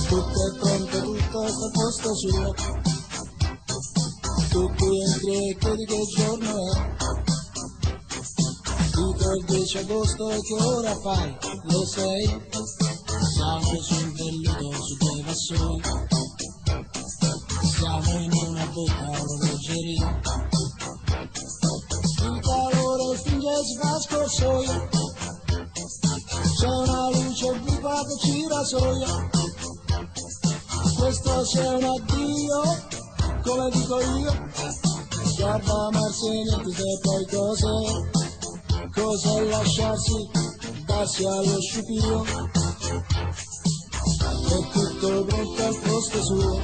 tutto è pronto, tutto sta a posto suo. Tu qui entri e chiedi che giorno è. Dico il 10 agosto e che ora fai? Le 6. Siamo sul velluto su dei vassoi. Siamo in una botta orologeria. Il calore finge si fa scorsoia. C'è una luce viva che ci rasoia. Questo sia un addio, come dico io. Guarda amarsi niente se poi cos'è lasciarsi, darsi allo scipio. È tutto pronto al posto suo.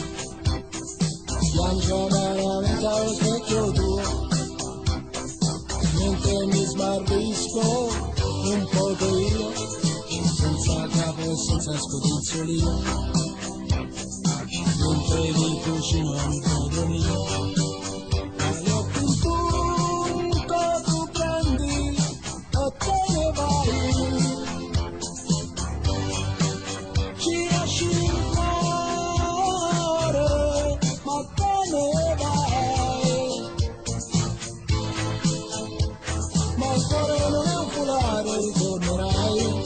Piange amaramente allo specchio tuo. Mentre mi smarrisco un poco io, senza capo e senza scodizzolio. Mentre mi cucino il modo mio. Alle 8 in punto tu prendi e te ne vai. Ci lasci il cuore, ma te ne vai. Ma il cuore non è un foulard, ritornerai.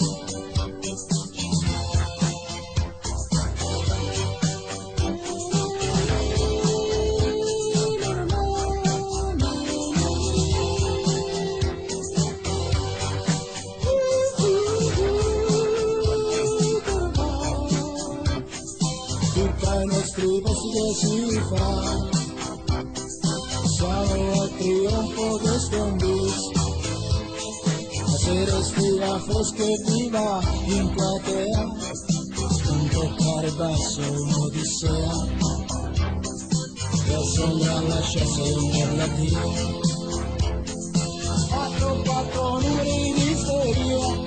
Ai nostri passi che si fa, siamo al trionfo, questo è un bis. La sera estiva fresca e viva in platea, non toccare basso un'odissea, che sembra lasciarsi un l'addio. 4 numeri di isteria,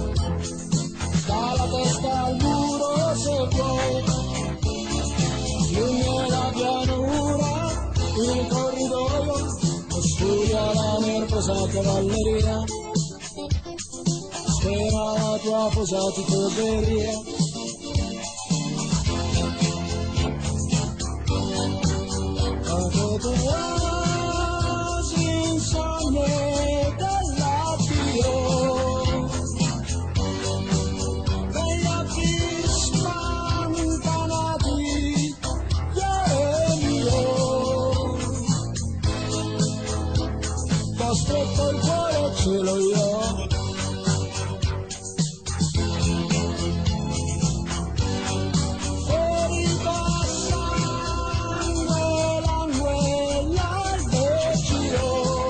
dalla testa al muro se vuoi. Lunga la pianura, il corridoio, studia la nervosa cavalleria. Spera la tua posa ti torneria. Dopo quasi insonne dell'addio, degli occhi spampanati, t'ho stretto il cuore, ce l'ho io. E ripassando langue l'albegio,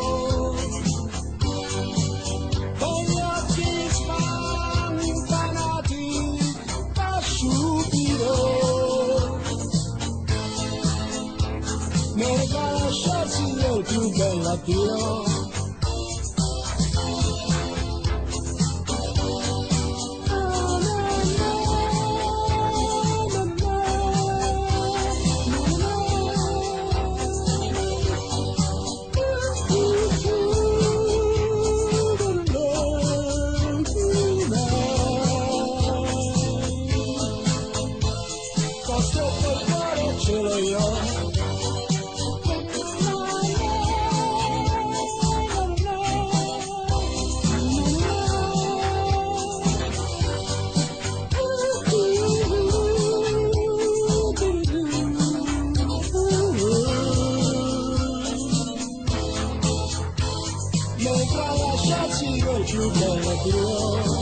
con gli occhi spampanati da sciupiro, mi regala lasciarsi il più bell'addio. T'ho stretto il cuore, ce l'ho io. Mentre lasciarsi quel più bello tuo.